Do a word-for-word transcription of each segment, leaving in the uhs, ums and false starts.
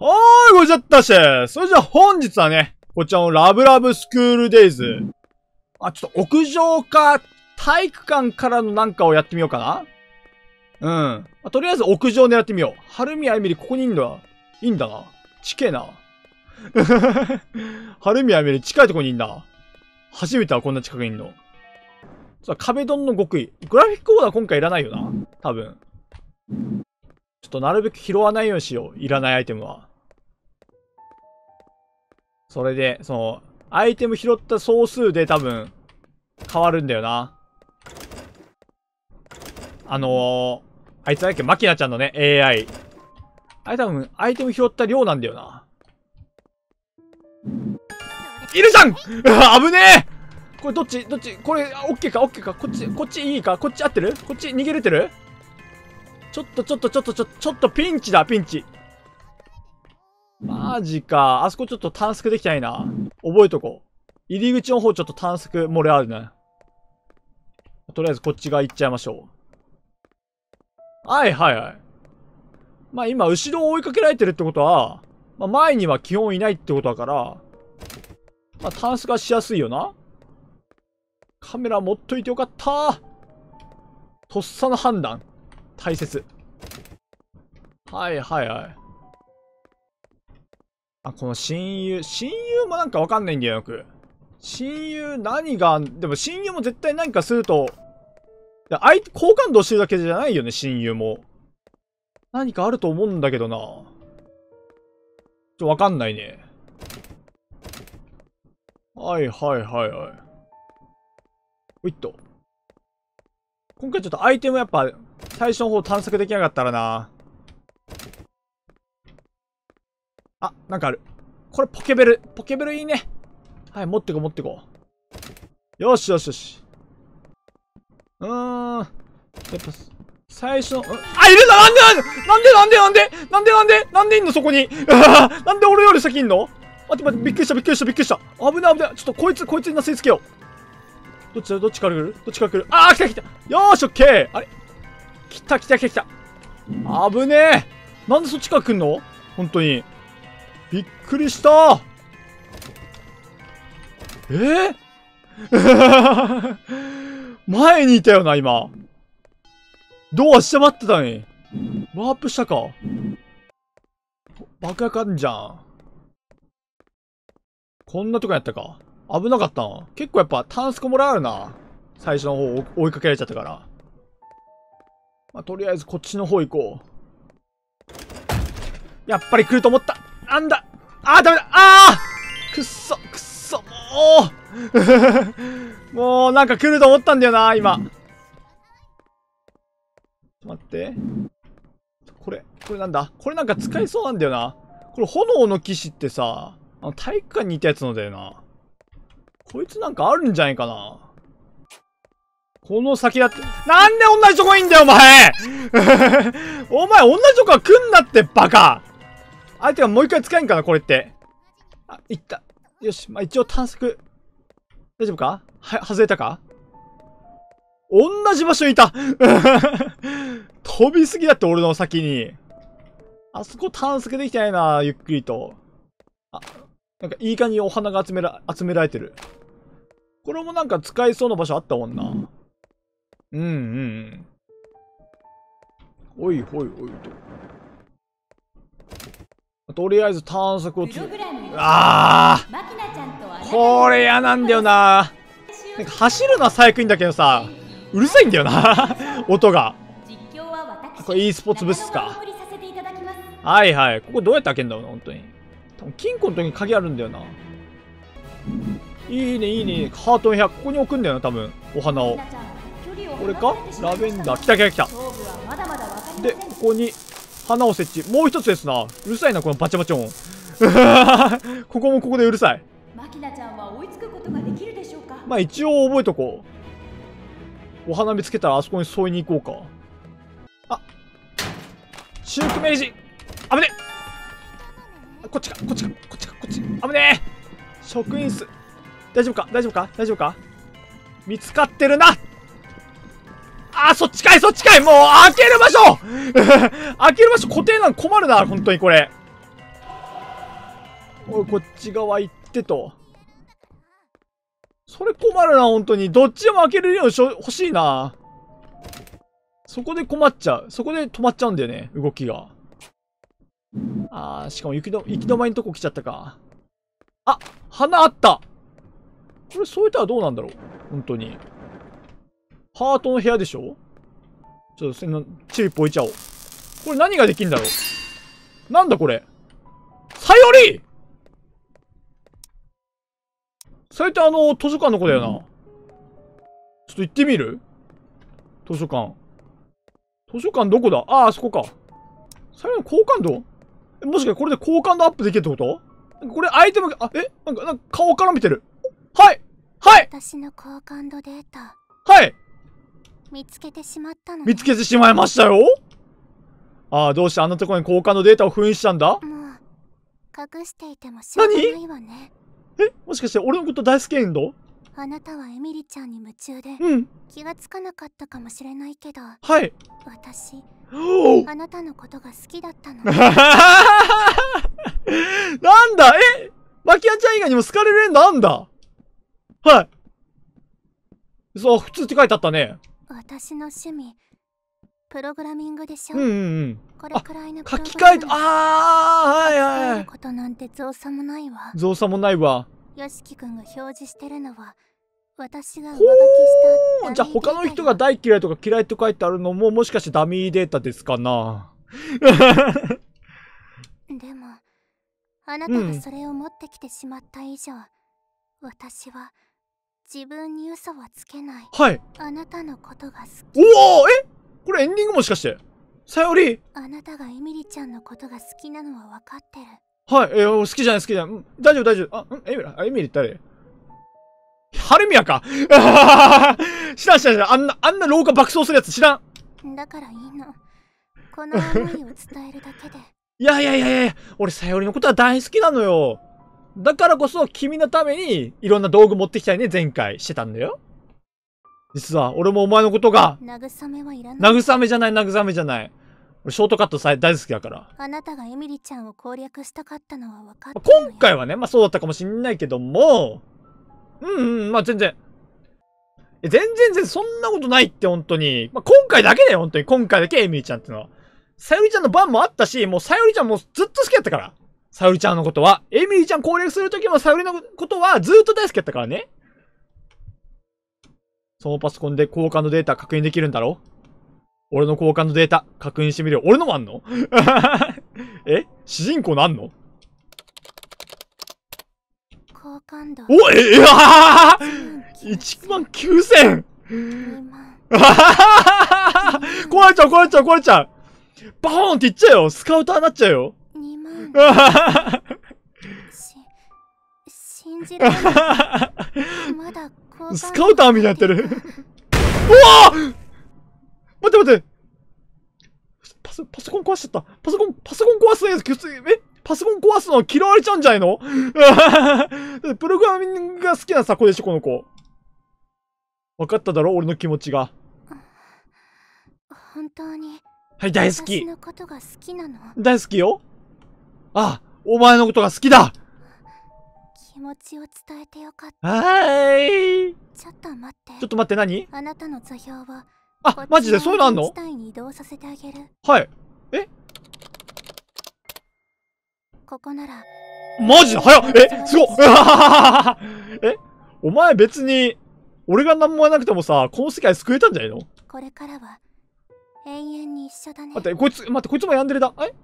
はーい、ごじゃったし。それじゃあ本日はね、こちらのラブラブスクールデイズ。あ、ちょっと屋上か、体育館からのなんかをやってみようかな。うん。まあ、とりあえず屋上狙ってみよう。春宮あゆみりここにいんだ。いいんだな。ちけえな。春宮あゆみり近いとこにいんだ。初めてはこんな近くにいんの。さあ、壁ドンの極意。グラフィックオーダー今回いらないよな。多分。ちょっとなるべく拾わないようにしよう。いらないアイテムは。それで、その、アイテム拾った総数で多分、変わるんだよな。あのー、あいつだっけマキナちゃんのね、エーアイ。あれ多分、アイテム拾った量なんだよな。いるじゃん危ねえこれどっちどっちこれ、オッケーかオッケーかこっち、こっちいいかこっち合ってるこっち逃げれてるちょっとちょっとちょっとちょっと、ちょっとピンチだ、ピンチ。マジか。あそこちょっと探索できないな。覚えとこう。入り口の方ちょっと探索漏れあるね。とりあえずこっち側行っちゃいましょう。はいはいはい。まあ今、後ろを追いかけられてるってことは、まあ前には基本いないってことだから、まあ探索はしやすいよな。カメラ持っといてよかったー。とっさの判断。大切。はいはいはい。あ、この親友。親友もなんかわかんないんだよ、よく。親友何が、でも親友も絶対何かすると、相手、好感度してるだけじゃないよね、親友も。何かあると思うんだけどな。ちょっとわかんないね。はいはいはいはい。おいっと。今回ちょっとアイテムやっぱ、最初の方探索できなかったらな。あ、なんかある。これポケベル。ポケベルいいね。はい、持ってこ持ってこう。よしよしよし。うーん。やっぱ、最初の、あ、いるんだなんでなんでなんでなんでなんでなんでなんでいんのそこになんで俺より先いんの待って待って、びっくりしたびっくりしたびっくりした。危ない危ない。ちょっとこいつ、こいつになすりつけよう。どっちだどっちから来るどっちから来るあー来た来たよーしオッケーあれ来た来た来た来た危ねえなんでそっちから来んの本当に。びっくりしたえー、前にいたよな、今。ドア下待ってたのに。ワープしたか。爆薬あんじゃん。こんなとこやったか。危なかったな。結構やっぱタンスコもらうな。最初の方追いかけられちゃったから。まあ、とりあえずこっちの方行こう。やっぱり来ると思った。なんだあーダメだあーくっそくっそもうもうなんか来ると思ったんだよな、今。ちょっと待って。これ、これなんだこれなんか使えそうなんだよな。これ炎の騎士ってさ、あの体育館にいたやつのだよな。こいつなんかあるんじゃないかな。この先だって、なんで同じとこいんだよ、お前お前、同じとこは来んなって、バカ相手がもう一回使えんかな、これって。あ、いった。よし、まあ、一応探索。大丈夫かは、外れたか同じ場所にいた飛びすぎだって、俺の先に。あそこ探索できてないな、ゆっくりと。あ、なんかいい感じにお花が集めら、集められてる。これもなんか使えそうな場所あったもんな。うんうん。おいほいおいと。とりあえず探索をつ、ああこれ嫌なんだよな。なんか走るのは最悪いいんだけどさ、うるさいんだよな音が。これ e スポーツブースか。はいはい。ここどうやって開けんだろうな、本当に。多分金庫の時に鍵あるんだよな。いいねいいね。ハートの部屋、ここに置くんだよな、多分。お花を。これかラベンダー。来た来た来た。で、ここに花を設置。もう一つですな。うるさいな、このバチャバチョン。ここもここでうるさい。まあ一応覚えとこう。お花見つけたらあそこに添いに行こうか。あシューク明治危ねえこっちか、こっちか、こっちか、こっち。危ねえ職員室。大丈夫か大丈夫か大丈夫か見つかってるなあー、そっちかいそっちかいもう開ける場所開ける場所固定なの困るな、本当にこれ。 俺こっち側行ってと。それ困るな、本当に。どっちでも開けれるようにしょ欲しいな。そこで困っちゃう。そこで止まっちゃうんだよね、動きが。あー、しかも行きど、行き止まりのとこ来ちゃったか。あ、花あった。これ添えたらどうなんだろう、本当に。ハートの部屋でしょ。ちょっと、その、チューリップ置いちゃおう。これ何ができんだろう。なんだこれ。さよりそれってあの、図書館の子だよな。ちょっと行ってみる？図書館。図書館どこだ？ああ、あそこか。さよりの好感度？え、もしかしてこれで好感度アップできるってこと？これアイテムが、あ、えなんか、なんか顔から見てる。はいはい私の好感度データ。 はい、 見つけてしまったの、ね。 見つけてしまいましたよ。ああ、どうしてあんなところに交換のデータを封印したんだ？ もう隠していてもしょうがないわね。 え、もしかして俺のこと大好きエンド？ あなたはエミリちゃんに夢中で、 うん、 気がつかなかったかもしれないけど、 はい。 私おあなたのことが好きだったの。 なんだ、え、マキアちゃん以外にも好かれるエンドあんだ。はい。そう、普通って書いてあったね。 私の趣味プログラミングでしょ。 うんうんうん。 これくらいの書き換えた。ああ、はいはい使えるはい。 ことなんて造作もないわ。 造作もないわ。 よしきくんが表示してるのは私が上書きほしたー、じゃあ他の人が大嫌いとか嫌いと書いてあるのももしかしてダミーデータですかな。 でもあなたがそれを持ってきてしまった以上、うん、私は自分に嘘はつけない。 はい。 あなたのことが好き。 おお、え、これエンディングもしかしてさより。 あなたがエミリちゃんのことが好きなのは分かってる。 はい、えー、好きじゃない好きじゃない、うん、大丈夫大丈夫。あ、うん、エミリ、あ、エミリ誰？ハルミヤか。知らん知らん知らん。あんな、あんな廊下爆走するやつ知らん。だからいいの。この思いを伝えるだけで。 いやいやいやいや、俺さよりのことは大好きなのよ。だからこそ君のためにいろんな道具持ってきたりね、前回してたんだよ。実は俺もお前のことが。 慰めはいらない。 慰めじゃない慰めじゃない。俺ショートカットさえ大好きだから。 あなたがエミリちゃんを攻略したかったのは分かってる。今回はね、まあそうだったかもしんないけども、うんうん、まあ全然。全然全然そんなことないって本当に。まあ今回だけだよ、本当に。今回だけエミリちゃんってのは。さよりちゃんの番もあったし、もうさよりちゃんもずっと好きだったから。さよりちゃんのことは。エミリちゃん攻略するときもさよりのことはずっと大好きだったからね。そのパソコンで交換のデータ確認できるんだろ？俺の交換のデータ確認してみるよ。俺のもあんの？え？主人公のあんの？ 好感度。 おえ、えわー !いちまんきゅうせん! 壊れちゃう壊れちゃう壊れちゃう。バーンっていっちゃうよ。スカウターになっちゃうよ。 にまん。し、信じられない。まだスカウターみたいになってる。うわー待って待って。パソ、パソコン壊しちゃった。パソコン、パソコン壊すのやつ、えパソコン壊すの嫌われちゃうんじゃないの？プログラミングが好きなさ、こでしょ、この子。分かっただろ俺の気持ちが。 本当に。 はい、大好き。 私のことが好きなの？ 大好きよ。あ、お前のことが好きだ。 気持ちを伝えてよかった。 はーい。 ちょっと待って。 ちょっと待って、何？ あなたの座標は。 あ、マジでそういうのあんの？ に移動させてあげる。 はい。え？ ここなら。 マジで早っ！え、すごっ！え？お前別に、俺が何もやなくてもさ、この世界救えたんじゃないの？ これからは、永遠に一緒だね。 待って、こいつ、待って、こいつも病んでるだ。え？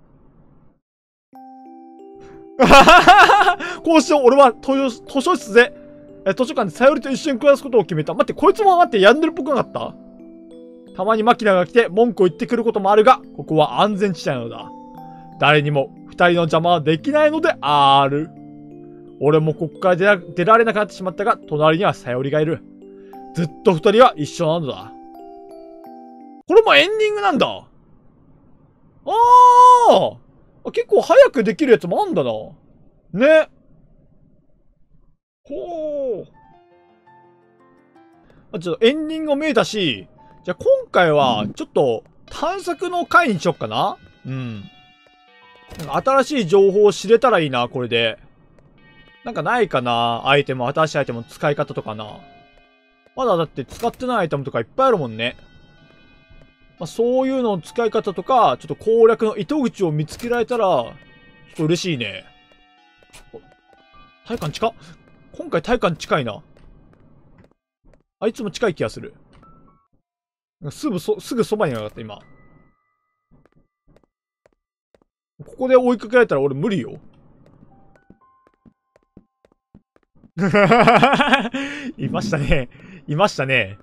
こうしよう、俺は図書、図書室で、え、図書館でさよりと一緒に暮らすことを決めた。待って、こいつも待って、病んでるっぽくなかった？たまにマキナが来て文句を言ってくることもあるが、ここは安全地帯なのだ。誰にも二人の邪魔はできないのである。俺もここから出ら、出られなくなってしまったが、隣にはさよりがいる。ずっと二人は一緒なのだ。これもエンディングなんだ。あー！結構早くできるやつもあんだな。ね。ほー。あ、ちょっとエンディングも見えたし、じゃあ今回はちょっと探索の回にしよっかな。うん。 なんか新しい情報を知れたらいいな、これで。なんかないかな、アイテム、新しいアイテムの使い方とかな。まだだって使ってないアイテムとかいっぱいあるもんね。まあ、そういうのの使い方とか、ちょっと攻略の糸口を見つけられたら、ちょっと嬉しいね。体感近っ。今回体感近いな。あいつも近い気がする。すぐそ、すぐそばにいなかった、今。ここで追いかけられたら俺無理よ。いましたね。いましたね。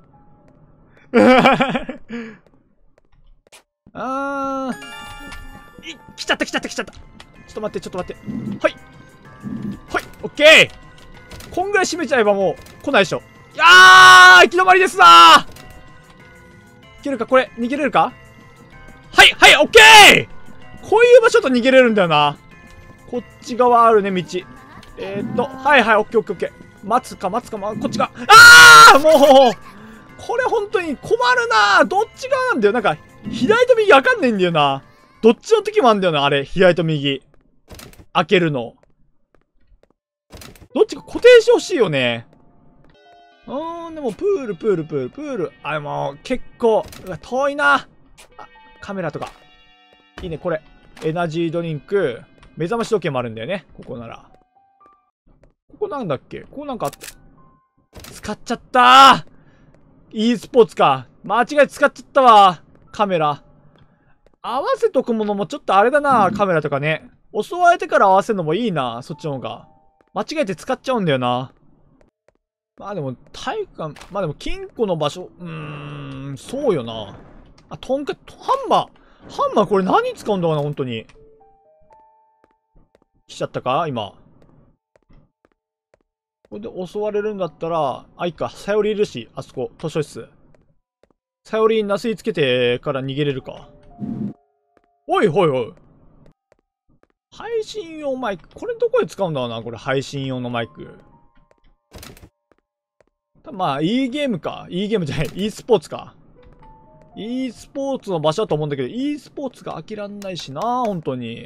あー。い、来ちゃった来ちゃった来ちゃった。ちょっと待って、ちょっと待って。はい。はい、オッケー。こんぐらい閉めちゃえばもう来ないでしょ。いやー、行き止まりですなー。いけるかこれ、逃げれるか。はい、はい、オッケー。こういう場所と逃げれるんだよな。こっち側あるね、道。えーっと、はいはい、オッケーオッケーオッケー。待つか待つか、ま、こっちが。あーもうこれ本当に困るな。どっち側なんだよ。なんか、左と右わかんないんだよな。どっちの時もあんだよな、あれ。左と右。開けるの。どっちか固定してほしいよね。うーん、でも、プール、プール、プール、プール。あ、もう、結構、うわ遠いな。あ、カメラとか。いいね、これ。エナジードリンク。目覚まし時計もあるんだよね。ここなら。ここなんだっけ、ここなんかあった。使っちゃったー。e スポーツか。間違えて使っちゃったわ。カメラ。合わせとくものもちょっとあれだな、カメラとかね。襲われてから合わせるのもいいな、そっちの方が。間違えて使っちゃうんだよな。まあでも、体育館、まあでも金庫の場所、うーん、そうよな。あ、トンカ、ハンマー。ハンマーこれ何使うんだろうな、本当に。来ちゃったか今。これで襲われるんだったら、あ、いいか、サヨリいるし、あそこ、図書室。サヨリになすりつけてから逃げれるか。おいおいおい。配信用マイク。これどこで使うんだろうな、これ、配信用のマイク。まあ、いいゲームか。いいゲームじゃない。e スポーツか。e スポーツの場所だと思うんだけど、e スポーツが飽きらんないしな、本当に。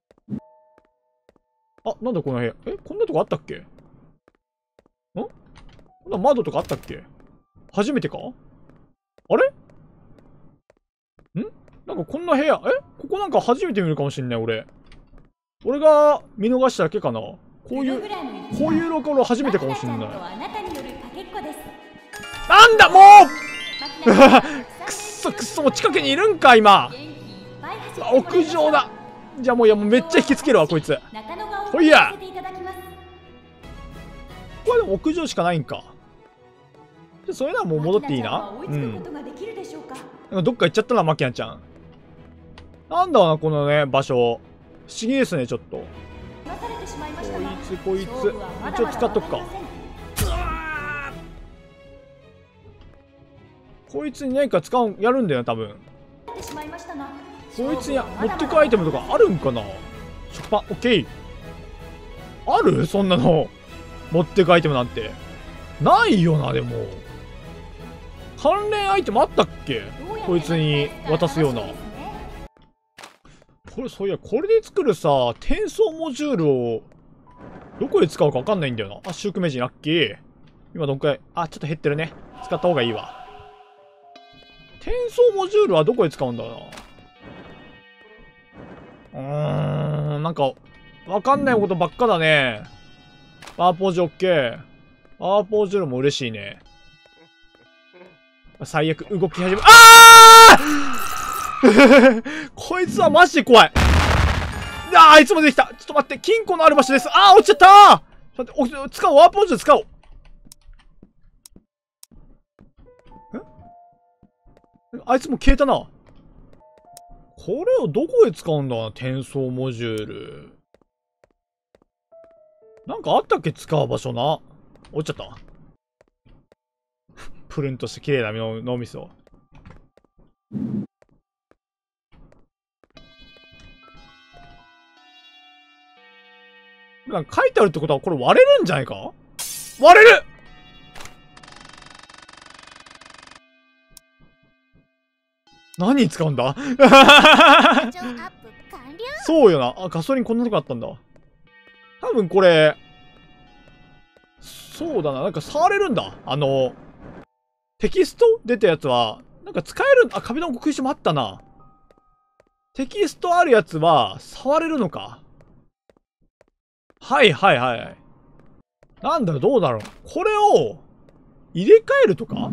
あ、なんだこの部屋。え、こんなとこあったっけ？ん？こんな窓とかあったっけ？初めてか？あれ？ん？なんかこんな部屋、え？ここなんか初めて見るかもしんない、俺。俺が見逃しただけかな。こういう、こういうロケロ初めてかもしんない。なんだもうくっそくっそ、もう近くにいるんか、今。屋上だ。じゃあもう、いや、もうめっちゃ引きつけるわ、こいつ。ほいや。これでも屋上しかないんか。じゃ、それならもう戻っていいな。うん。なんかどっか行っちゃったな、マキナちゃん。なんだろうな、このね、場所。不思議ですね、ちょっと。こいつ、こいつ。一応使っとくか。こいつに何か使う、やるんだよ、多分。こいつに持ってくアイテムとかあるんかな。食パン、オッケー。ある？そんなの。持ってくアイテムなんて。ないよな、でも。関連アイテムあったっけ？こいつに渡すような。これ、そういや、これで作るさ、転送モジュールを、どこで使うかわかんないんだよな。あ、シューク名人ラッキー。今どんくらい、あ、ちょっと減ってるね。使った方がいいわ。転送モジュールはどこで使うんだろうな。うーん、なんか、わかんないことばっかだね。パワーポージュオッケー。パワーポージュールも嬉しいね。最悪、動き始め、あーこいつはマジで怖い。あー、あいつもできた。ちょっと待って、金庫のある場所です。あー、落ちちゃったー。ちょっと待って、使おう、ワープポージュ使おう。え？あいつも消えたな。これをどこで使うんだな、転送モジュール。なんかあったっけ、使う場所な。落ちちゃった。プルンとして綺麗な脳みそ。なんか書いてあるってことはこれ割れるんじゃないか？割れる！何に使うんだ？ そうよな。あ、ガソリンこんなとこあったんだ。多分これ、そうだな。なんか触れるんだ。あの、テキスト出たやつは、なんか使える、あ、壁の空所もあったな。テキストあるやつは、触れるのか。はいはいはい。なんだろう、どうだろう。これを、入れ替えるとか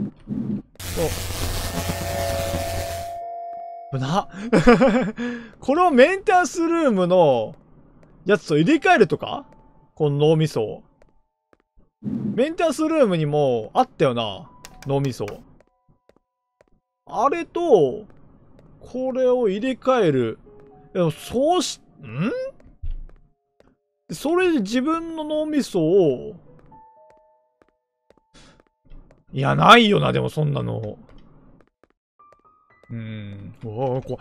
お、な。これをメンテナンスルームのやつと入れ替えるとかこの脳みそを。メンテナンスルームにもあったよな。脳みそ。あれと、これを入れ替える。でも、そうし、んそれで自分の脳みそを、いや、ないよな、でもそんなの。うーん。おー、こ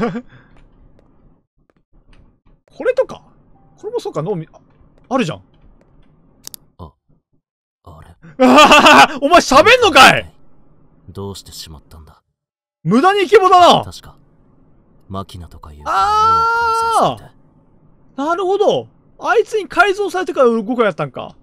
これとかこれもそうか、脳み、あ、あるじゃん。 あ、あれ。 お前喋んのかい。 どうしてしまったんだ。 無駄にイケボだな。 確か、マキナとかいう。 ああ、なるほど。あいつに改造されてから動くやったんか。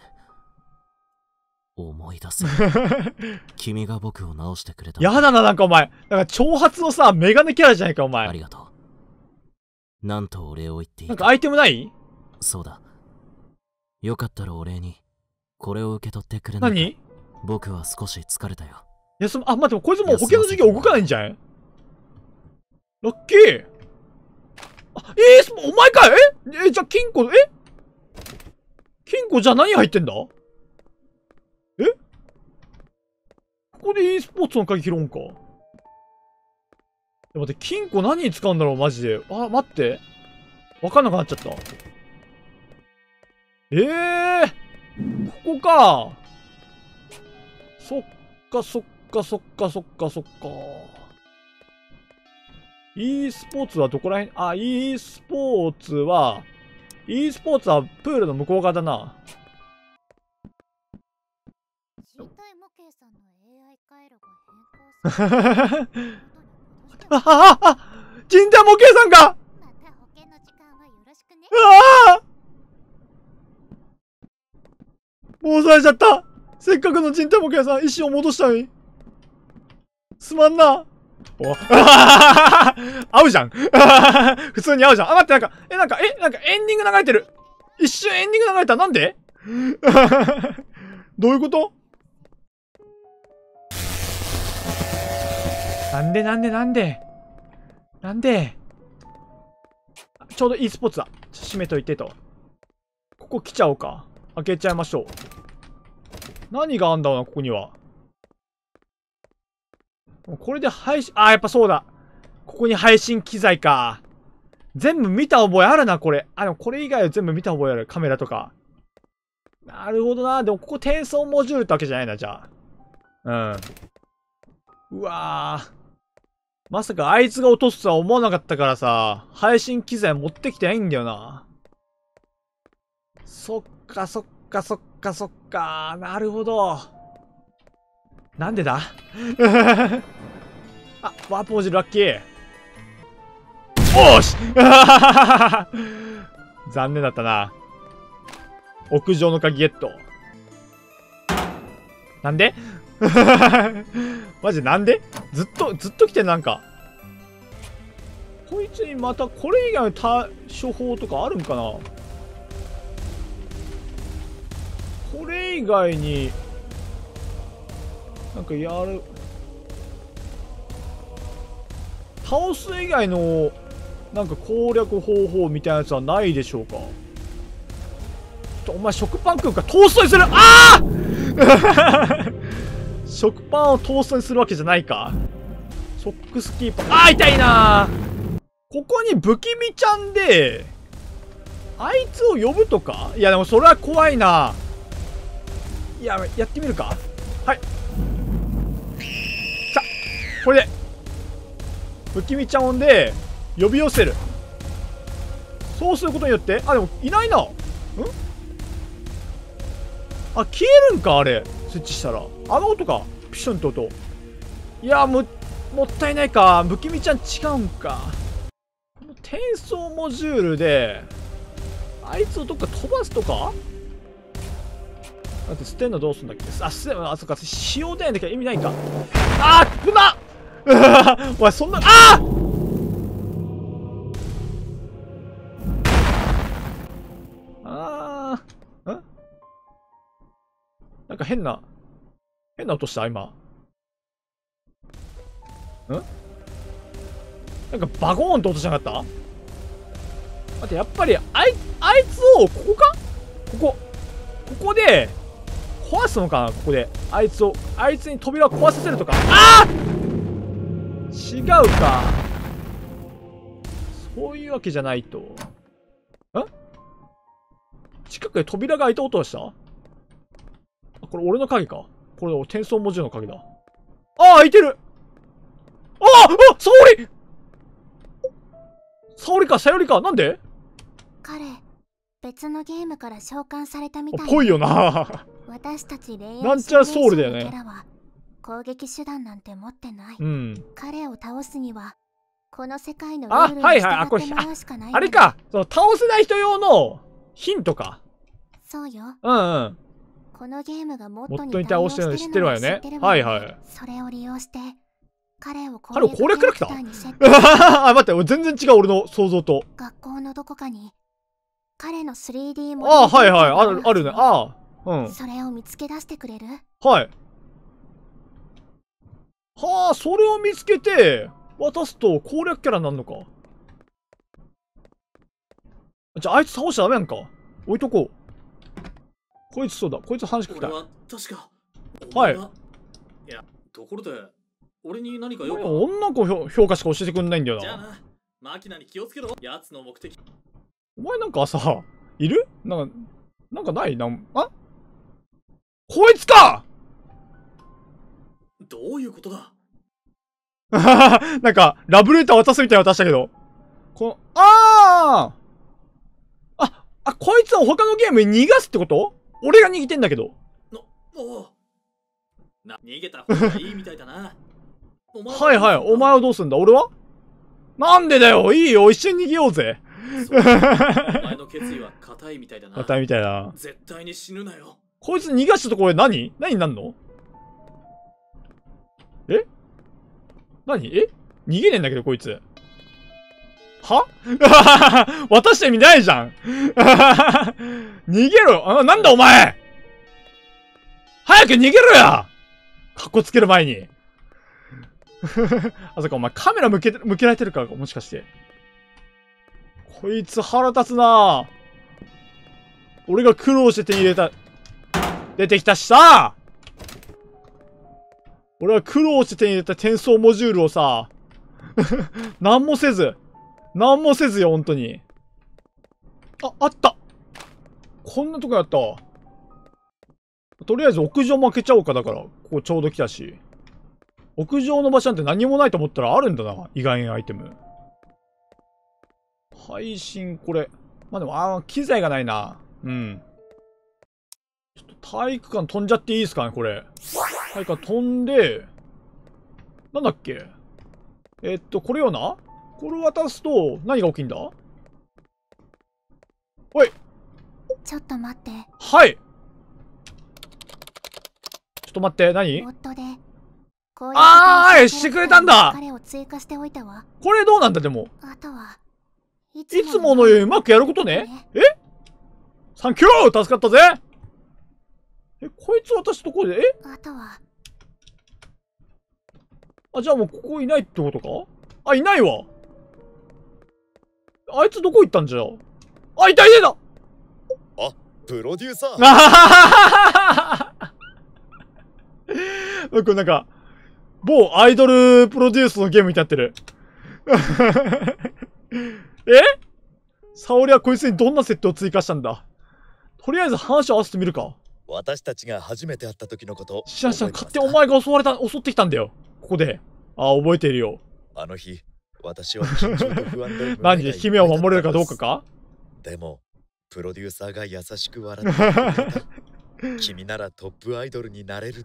思い出す。君が僕を直してくれた。 やだな、なんかお前。なんか長髪のさ、メガネキャラじゃないか、お前。 ありがとう。なんとお礼を言っていいか。 なんかアイテムない？ そうだ。よかったらお礼に、これを受け取ってくれないか。 何？ 僕は少し疲れたよ。 休む、あ、待って、こいつもう保険の授業動かないんじゃん？ラッキー。あ、えー、お前かい？ええ、じゃあ金庫、え金庫じゃあ何入ってんだ？えここで e スポーツの鍵拾うんか。え、待って、金庫何に使うんだろう、マジで。あ、待って。わかんなくなっちゃった。ええー、ここか。そっかそっかそっかそっかそっか。e スポーツはどこらへん？あ、e スポーツは、e スポーツはプールの向こう側だな。 人体模型さんの エーアイ 回路が変更される。 あああ、人体模型さんが。 また保険の時間はよろしくね。 ああ、もうされちゃった。せっかくの人体模型さん、意思を戻したのに。すまんな。お合うじゃん。普通に合うじゃん。あ、待って、なんか、え、なんか、え、なんかエンディング流れてる。一瞬エンディング流れた。なんでどういうこと？なんでなんでなんでなんでちょうど e スポーツだ。閉めといてと。ここ来ちゃおうか。開けちゃいましょう。何があんだろうな、ここには。これで配信、あー、やっぱそうだ。ここに配信機材か。全部見た覚えあるな、これ。あ、でもこれ以外は全部見た覚えある。カメラとか。なるほどな。でもここ転送モジュールってわけじゃないな、じゃあ。うん。うわー。まさかあいつが落とすとは思わなかったからさ、配信機材持ってきてないんだよな。そっかそっかそっかそっか。なるほど。なんでだあ、ワープ文字ラッキー。おーし残念だったな。屋上の鍵ゲット。なんでマジなんでずっと、ずっと来てなんか。こいつにまたこれ以外の対処法とかあるんかな。これ以外に、なんかやる。倒す以外の、なんか攻略方法みたいなやつはないでしょうか。ちょっとお前食パン食うか、トーストにする。ああ食パンをトーストにするわけじゃないか。ソックスキーパー。あー、痛いなー。ここに不気味ちゃんで、あいつを呼ぶとか。いやでもそれは怖いな。いや、やってみるか。はい。さあ、これで。不気味ちゃんで、呼び寄せる。そうすることによって、あ、でもいないな。ん？あ、消えるんか、あれ。設置したら。あの音か。ピシュンって音。いや、も、もったいないか。不気味ちゃん違うんか。この転送モジュールであいつをどっか飛ばすとか。だって捨てんのどうすんだっけ。あ、捨てんの、あ、そっか、使用電だけど意味ないんか。あー、危なっうわお前そんな、あーあーんなんか変な変な音した今。んなんかバゴーンって音しなかった。待って、やっぱりあいあいつをここかここここで壊すのかな。ここであいつをあいつに扉を壊させるとか。ああ違うか。そういうわけじゃないと。ん近くで扉が開いた音がした。あ、これ俺の鍵か。これ転送文字の鍵だ。ああ開いてる。あああ沙織沙織か、さよりか。なんで彼別のゲームから召喚されたみたい。 ぽいよな私たちレイヤーなんちゃらソウルだよね。 キャラは攻撃手段なんて持ってない。 うん。 彼を倒すにはこの世界のルあ、 ールにはいはい。あ、これ、 従ってもらうしかない。 あれか。その倒せない人用のヒントか。 そうよ。 うんうん。 このゲームがモットモットにに対応してて対応しるの知るのはってるわよね。 知ってるはいはい。 それを利用して彼を彼を攻略キャラクターキャラクターに設定あ、待って、俺全然違う俺の想像と。 学校のどこかに彼の スリーディー モああ、はいはい。あある、あるね。ああ。うん。 それを見つけ出してくれる？ はい。はあ、それを見つけて、渡すと攻略キャラになるのか。じゃあ、あいつ倒しちゃダメやんか。置いとこう。こいつそうだ。こいつ話聞きたい。 俺は確か。 はいいや、ところで、俺に何か用か。 女の子評評価しか教えてくんないんだよな。 じゃあな、マキナに気をつけろ。奴の目的。 お前なんかさ、いるなんか、なんかないなんあこいつかどういうことだ。 なんか、ラブレター渡すみたいなの渡したけど。この、あーあ、あ、こいつを他のゲームに逃がすってこと？俺が逃げてんだけど。 の、おう。な、逃げた方がいいみたいだな。お前はいはい、お前はどうすんだ俺はなんでだよいいよ一緒に逃げようぜそうお前の決意は固いみたいだな。 硬いみたいな。 絶対に死ぬなよ。 こいつ逃がしたところで何何になんのえ何え逃げねえんだけどこいつ。は渡した意味ないじゃん逃げろあなんだお前早く逃げろやかっこつける前にあ、そっか、お前カメラ向け、向けられてるからか、もしかして。こいつ腹立つなぁ。俺が苦労して手に入れた、出てきたしさ俺は苦労して手に入れた転送モジュールをさ、何もせず、何もせずよ、ほんとに。あ、あったこんなとこやったわ。とりあえず屋上も開けちゃおうか、だから。ここちょうど来たし。屋上の場所なんて何もないと思ったらあるんだな。意外なアイテム。配信、これ。まあでも、ああ、機材がないな。うん。ちょっと体育館飛んじゃっていいですかね、これ。体育館飛んで、なんだっけえっと、これよなこれ渡すと、何が起きんだおいちょっと待って。 はいちょっと待って、何ボットであーいしてくれたんだ彼を追加しておいたわ。 これどうなんだでも。 あとはいいつものようにうまくやることね。えサンキュー助かったぜえ、こいつ私ところで、えあとはあ、じゃあもうここいないってことかあ、いないわ。あいつどこ行ったんじゃあ、いたいたいたあ、プロデューサー。 あはははこれなんか、某アイドルプロデュースのゲームになってる。え沙織はこいつにどんな設定を追加したんだとりあえず話を合わせてみるか。 私たちが初めて会った時のこと知らん知らん、勝手にお前が襲われた、襲ってきたんだよ。ここで。ああ、覚えているよ。 あの日、私は緊張と不安で何姫を守れるかどうかかでも、プロデューサーが優しく笑ってくれた。君ならトップアイドルになれるって。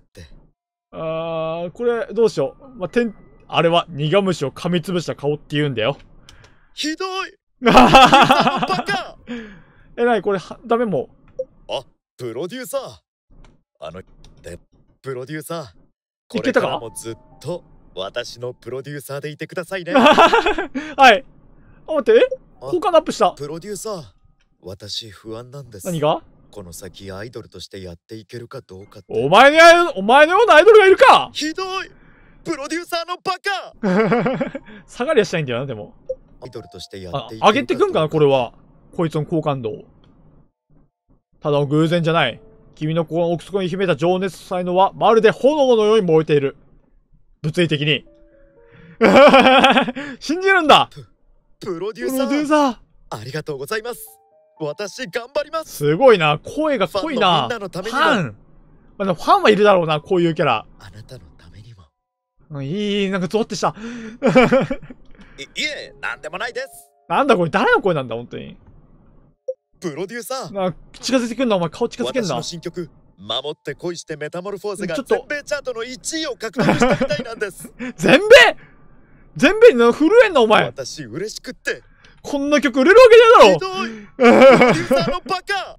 あー、これ、どうしよう。まあ、てん、あれは苦虫を噛みつぶした顔って言うんだよ。 ひどい。バカ。 え、なにこれは、ダメもあ、プロデューサー。あの、で、プロデューサー。これいけたかからもずっと私のプロデューサーでいてくださいね。 はい。あ、待って、えあ交換アップした。 プロデューサー。私不安なんです。 何がこの先アイドルとしてやっていけるかどうかって。 お前にあお前のようなアイドルがいるかひどい。プロデューサーのバカ。 下がりはしたいんだよな、でも。 アイドルとしてやあっていけるかどうか。 上げてくんかな、これは。こいつの好感度を。ただの偶然じゃない。君の心の奥底に秘めた情熱と才能はまるで炎のように燃えている。物理的に。信じるんだ。 プロデュプーサー。 ロデューサー。 ありがとうございます。私頑張ります。 すごいな。声が濃いな。 ファンのみんなのためにもファン。まあ、ファンはいるだろうな、こういうキャラ。 あなたのためにも。 うんいい、なんかゾッてした。 いいえ、なんでもないです。 なんだこれ、誰の声なんだ、本当に。 プロデューサー。 な近づいてくんな、お前、顔近づけんな私の。新曲「守って恋してメタモルフォーゼ」がちょっと全米チャートのいちいを獲得したみたいなんです全米全米に震えんな、お前。 私嬉しくってこんな曲売れるわけねひどいプえだろ。 ロデューサーのバカ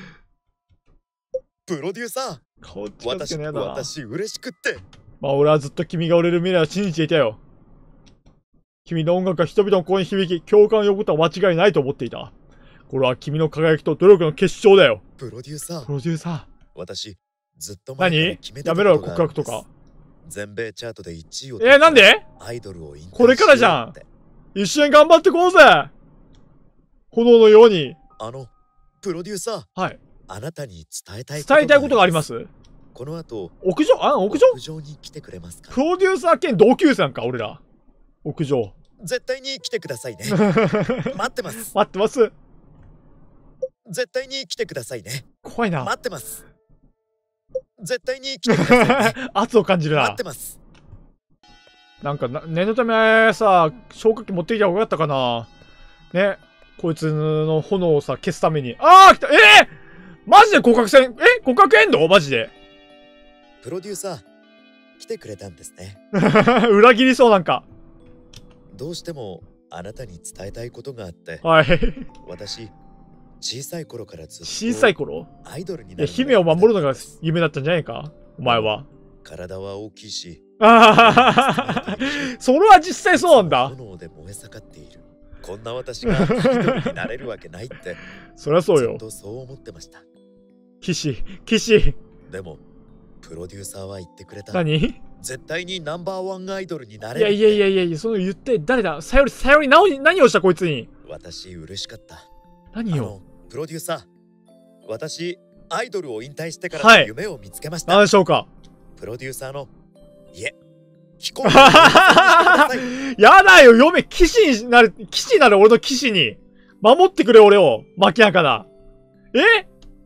プロデューサー顔近づ私けねえだな。 私嬉しくってまあ、俺はずっと君が売れる未来を信じていたよ。君の音楽が人々の声に響き、共感を呼ぶことは間違いないと思っていた。これは君の輝きと努力の結晶だよ。 プロデューサープロデューサ私ずっと前から何決めてたやめろよ、 ことがあるんです告白とか。 全米チャートでいちいをえー、なんでアイドルを引退これからじゃんしようって一緒に頑張ってこうぜ炎のように。 あのプロデューサーはい。 あなたに伝えたい伝えたいことがありますす。 この後屋上あ、屋上屋上に来てくれますかプロデューサー兼同級生なんか、俺ら。屋上。 絶対に来てくださいね待ってます待ってます。 絶対に来てくださいね怖いな。 待ってます絶対に来てくださいね圧を感じるな待って。ますなんかな、念のためさ、消火器持ってきた方がよかったかな。ね。こいつの炎をさ、消すために。あー来たえー、マジで互角戦え互角エンドマジでプロデューサー来てくれたんですね裏切りそうなんか。 どうしてもあなたに伝えたいことがあってはい。 私小さい頃からずっと小さい頃アイドルにいや、 なる姫を守るのが夢夢だったんじゃないかお前は。 体は大きいしああ、それは実際そうなんだ。 炎で燃え盛っているこんな私がアイドルになれるわけないってそりゃそうよ。 ずっとそう思ってました騎士、騎士。 でもプロデューサーは言ってくれた何い絶対にナンバーワンアイドルになれるやいやいやいやいや、その言って、誰ださより、さより何を、何をしたこいつに。 私嬉しかった何よ。 あのプロデューサー私アイドルを引退してかはいら夢を見つけました、 何でしょうかプロデューサーのいえ飛行機をしてくださいやだよ、嫁、騎士になる、騎士になる俺の騎士に。守ってくれ、俺を。マキアカだ。え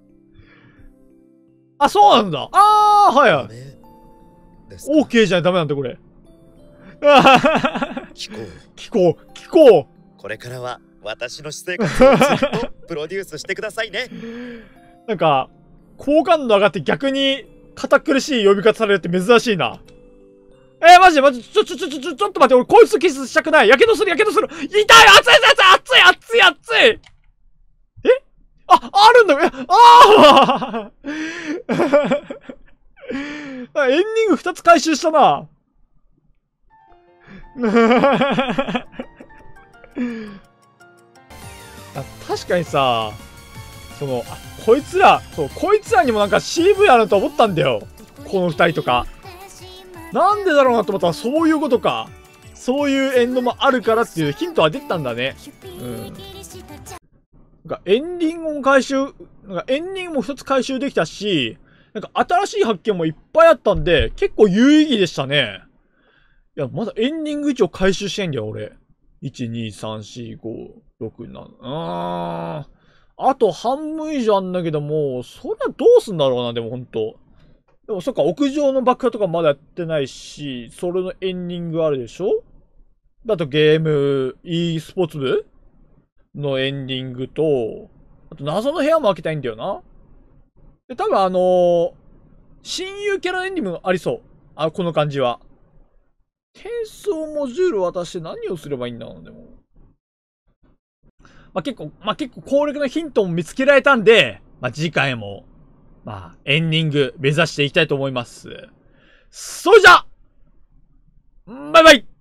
あ、そうなんだ。あー、はいはい。 ダメですか OK じゃダメなんだ、これ。あははは飛行聞こう、聞ここれからは私の私生活をずっとプロデュースしてくださいねう。なんか、好感度上がって逆に堅苦しい呼び方されるって珍しいな。えー、マジでマジで、ちょ、ちょ、ちょ、ちょ、ちょ、ちょっと待って、俺こいつとキスしたくない。やけどする、やけどする。痛い、熱い、熱い、熱い、熱い、熱い。えあ、あるんだ。え、ああエンディングふたつ回収したな。あ、確かにさ、その、あ、こいつら、そう、こいつらにもなんか シーブイ あると思ったんだよ。このふたりとか。なんでだろうなと思ったらそういうことか。そういうエンドもあるからっていうヒントは出てたんだね。うん。なんかエンディングも回収、なんかエンディングも一つ回収できたし、なんか新しい発見もいっぱいあったんで、結構有意義でしたね。いや、まだエンディング一応回収してんだよ、俺。いち、に、さん、し、ご、ろく、なな。あー。あと半分以上あんだけども、それはどうすんだろうな、でもほんと。でもそっか、屋上の爆破とかまだやってないし、それのエンディングあるでしょ。だとゲーム、e スポーツ部のエンディングと、あと謎の部屋も開けたいんだよな。で、多分あのー、親友キャラのエンディングありそう。あ、この感じは。転送モジュール渡して何をすればいいんだろう、でも。 まあ、結構、まあ、結構攻略のヒントも見つけられたんで、まあ、次回も、まあ、エンディング目指していきたいと思います。それじゃ、バイバイ